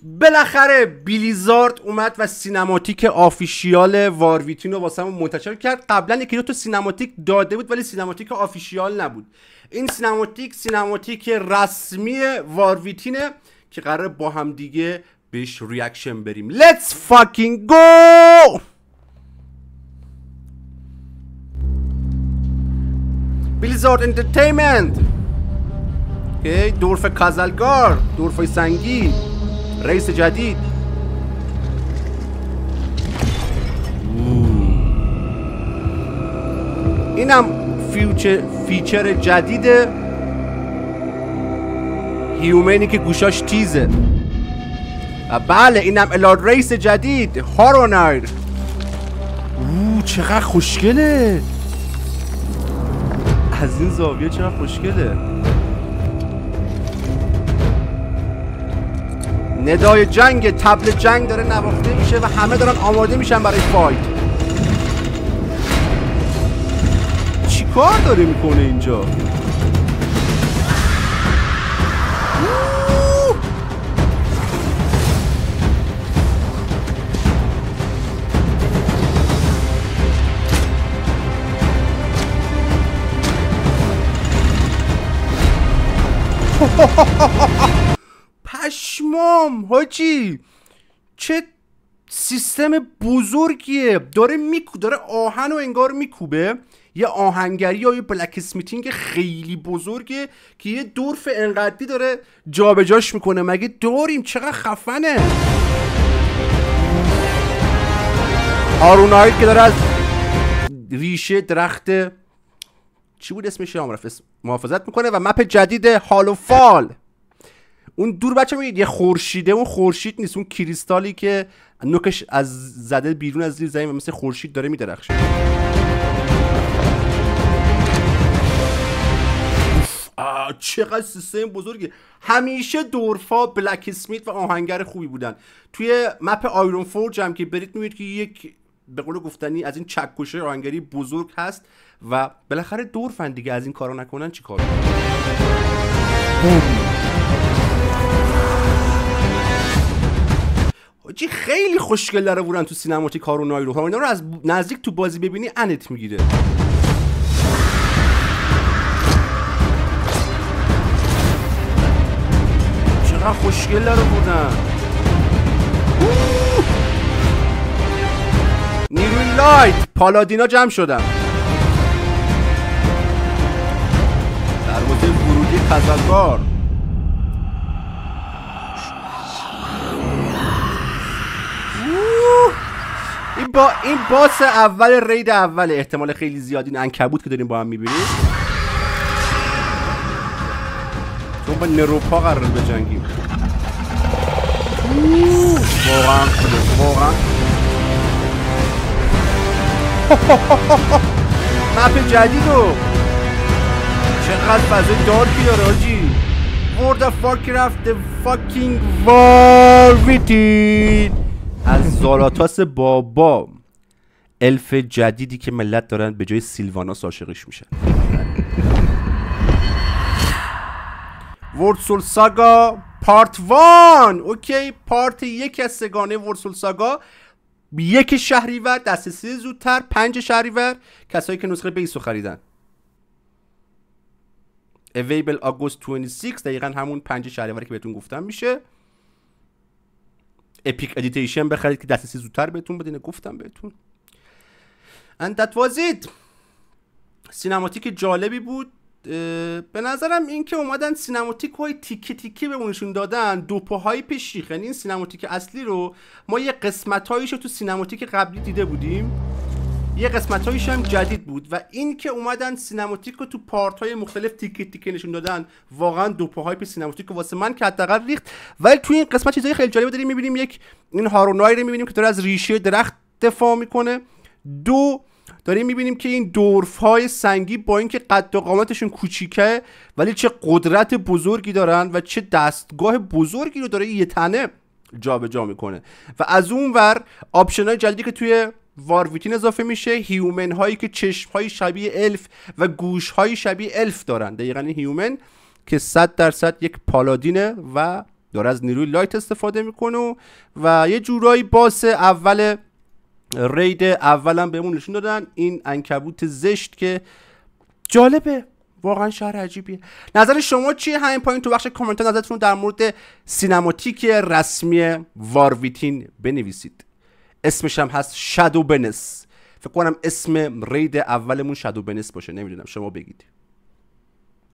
بالاخره بلیزارد اومد و سینماتیک آفیشیال وارویتین رو واسه همون منتشر کرد. قبلا یکی دو تا سینماتیک داده بود ولی سینماتیک آفیشیال نبود. این سینماتیک رسمی وارویتینه که قراره با هم دیگه بهش ریاکشن بریم. Let's fucking go! بلیزارد انترتینمنت. اوکی، دورف کازلگار، دورفای سنگی، رئیس جدید. اینم فیچر جدید هیومنی که گوشاش تیزه. و بله اینم الارد رئیس جدید هارونایر. چقدر خوشگله از این زاویه، چقدر خوشگله. ندای جنگ، تبل جنگ داره نواخته میشه و همه دارن آماده میشن برای فایت. چی کار داره میکنه اینجا؟ پشمام حاجی، چه سیستم بزرگیه. داره آهن و انگار میکوبه. یه آهنگری یا یه بلک اسمیتینگ خیلی بزرگه که یه دورف انقدری داره جابجاش میکنه. مگه داریم؟ چقدر خفنه. هارونایر که داره از ریشه درخت چی بود اسمش محافظت میکنه. و مپ جدید هالو فال. اون دور بچه میگید یه خورشیده. اون خورشید نیست، اون کریستالی که نوکش از زده بیرون از زیر زمین و مثل خورشید داره میدرخشه. چقدر سیستم بزرگه. همیشه دورفا بلک اسمیت و آهنگر خوبی بودن. توی مپ آیرون فورج هم که برید میبینید که یک به قول گفتنی از این چکشه آهنگری بزرگ هست و بالاخره دورفن دیگه. از این کارا نکنن چی کار؟ حاجی خیلی خوشگل داره بودن تو سینماتیک هارونایر رو. اینا رو از نزدیک تو بازی ببینی انت میگیره. چقدر خوشگل داره بودن. نیروی لایت، پالادینا جمع شدن. دروازه ورودی کازلگار. این باس اول رید اول احتمال خیلی زیاد این عنکبوت که داریم با هم میبینیم، چون با نروپا قرار بجنگیم. واقعا خوبه، واقعا مپ جدیدو چقدر فضای دارکی داره حاجی. World of Warcraft The fucking Warwitin از زالاتاس بابا، الف جدیدی که ملت دارن به جای سیلواناس عاشقش میشن. ورسول ساگا پارت 1. اوکی، پارت 1 از سگانه ورسول ساگا. 1 شهریور، دسترسی زودتر. 5 شهریور کسایی که نسخه بیسو خریدن. Available August 26. دقیقا همون 5 شهریور که بهتون گفتم میشه. اپیک ادیتیشن بخرید که دسترسی زودتر بهتون بدینه. گفتم بهتون. And that was it. سینماتیک جالبی بود. به نظرم این که اومدن سینماتیک های تیکه تیکه بهمونشون دادن دو پاهای پیشیخ. یعنی این سینماتیک اصلی رو ما یه قسمت هایش رو تو سینماتیک قبلی دیده بودیم، یه قسمت هایش هم جدید بود. و این که اومدن سینماتیک رو تو پارت های مختلف تیکه تیکه نشون دادن، واقعا دو پاهای پیش سینماتیک رو واسه من که حداقل ریخت. ولی تو این قسمت چیزای خیلی جالب داریم میبینیم. یک، این هارونایر رو میبینیم که داره از ریشه درخت دفاع میکنه. 2، داریم میبینیم که این دورف های سنگی با اینکه قد و قامتشون کوچیکه ولی چه قدرت بزرگی دارن و چه دستگاه بزرگی رو داره یه تنه جابجا میکنه. و از اون ور آپشن های جدیدی که توی وارویتین اضافه میشه، هیومن هایی که چشم های شبیه الف و گوش های شبیه الف دارن. دقیقاً هیومن که 100% یک پالادینه و داره از نیروی لایت استفاده میکنه و یه جورایی باس اول رید اولم بهمون نشون دادن. این عنکبوت زشت که جالبه، واقعا شهر عجیبیه. نظر شما چیه؟ همین پایین تو بخش کامنت ها نظرتون در مورد سینماتیک رسمی وارویتین بنویسید. اسمش هم هست شادو بنس. فکر کنم اسم رید اولمون شادو بنس باشه، نمیدونم، شما بگید.